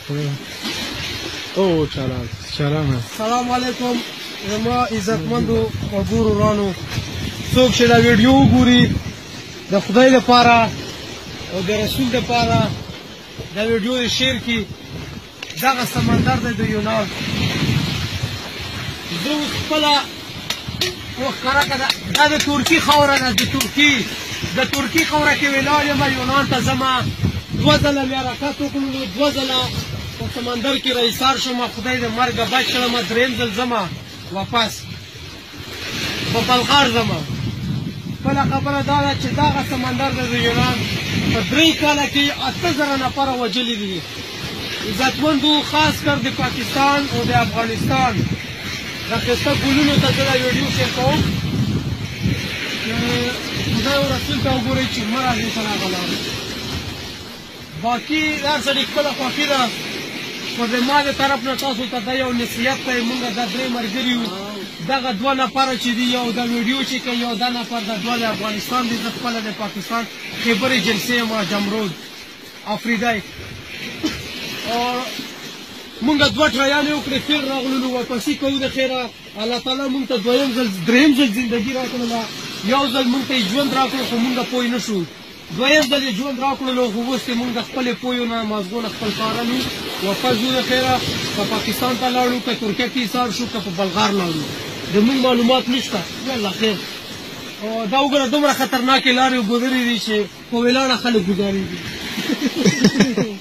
او چلام سلام علیکم زما عزتمندو وګورو ورانو څوک چې دا ویډیو وګوري د خدای لپاره او د رسول لپاره دا ویډیو شیر کړي دغه سمندر دی د یونان زه اوس خپله وښکاره کړه دا د ترکي خاوره ده د ترکي خاوره کې ولاړ یم یونان ته ځمه 2 ځله مې حرکت وکړلو 2 ځله په سمندر کې رایسار شوم خدای د مرګه بچ کړم درېیم ځل ځمه واپس په بلغار ځمه بله خبره دا ده چې دغه سمندر د یونان په 3 کاله کې 8000 نفره وژلي دي عزتمندو خاص کر د پاکستان او د افغانستان د ښایسته ګلونو ته زه دا ویډیو شیر کوم خدای او رسول ته وګورئ چې مه راځئ ته راغلم باقي هر سړي خپله خوښي ده خو زما د طرف نه تاسو ته دا یو نصیحت دی موږ دا 3 ملګري یو دغه 2 نفره چې دي یو دا ویډیو چې کوي یو دا نفر د 2 د افغانستان دي زه خپله د پاکستان خیبر ایجنسۍ یم جمرود افریدی مونږ 2 ټرایانې وکړې فیر راغللو واپسي کوو د خیره الله تعالی مونږ ته درېیم ځل زندګي راکړله یو ځل مونږ ته یې ژوند راکړو خو مونږ پوه نه شو دویم ځل یې ژوند راکړلو خو اوس یې مونږ د خپلې پویو نه مازغو نه خپل کارلو واپس ځو د خیره که پاکستان ته لاړو که ترکیه کې ایسار شو که په بلغار لاړو د مونږ معلومات نشته والله خیر دا وګوره دومره خطرناکې لارې ګذرې دي چې په ولاړه خلک ګزارېږي